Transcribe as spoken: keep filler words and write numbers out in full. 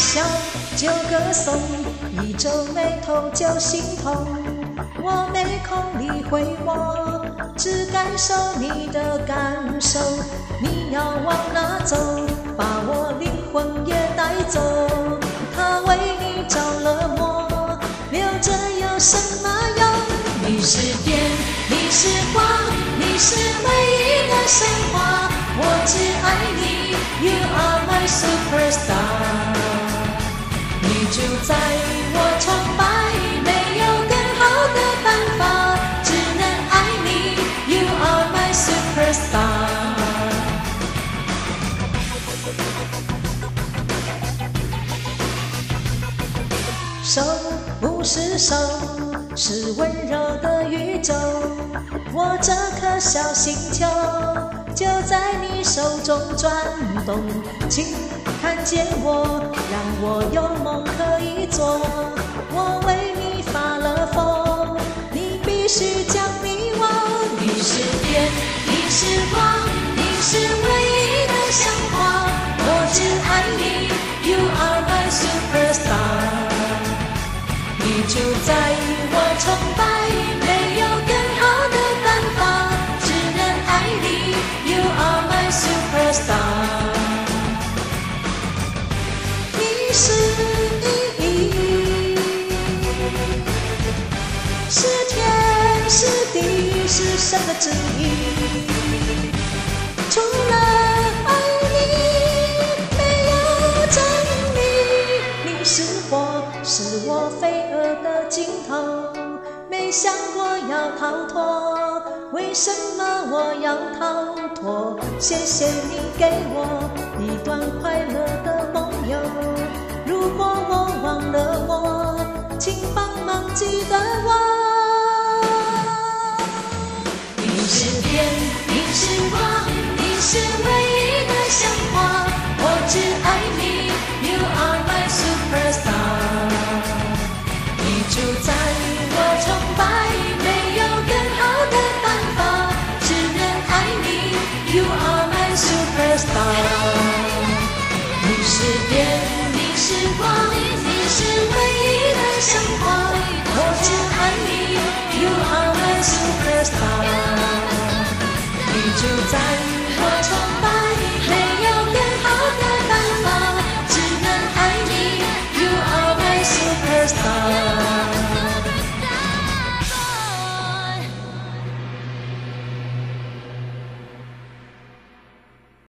笑就歌颂，一皱眉头就心痛。我没空理会我，只感受你的感受。你要往哪走，把我灵魂也带走。他为你着了魔，留着有什么用？你是电，你是光，你是唯一的神话。我只爱你 ，You are my superstar。你就在我崇拜，没有更好的办法，只能爱你 ，You are my superstar。手不是手，是温柔的宇宙。我这颗小星球就在你手中转动，请看见我，让我有梦可以做。我为你发了疯，你必须将你忘。你是电，你是光，你是唯一的神话。我只爱你 ，You are my superstar。你就在我崇拜，没有更好的办法，只能爱你 ，You are my superstar。你是你，是天是地，是神的旨意。除了爱你，没有真理。你是火，是我飞蛾的尽头。没想过要逃脱，为什么我要逃脱？谢谢你给我一段快乐的梦游。如果我忘了我，请帮忙记得我。你是电，你是光，你是唯一的神话。我只爱你 ，You are my superstar。你就在我崇拜，没有更好的办法，只能爱你 ，You are my superstar。你是电，你是光，你是唯一的神话。我只爱你 ，You are my superstar。你就在我崇拜。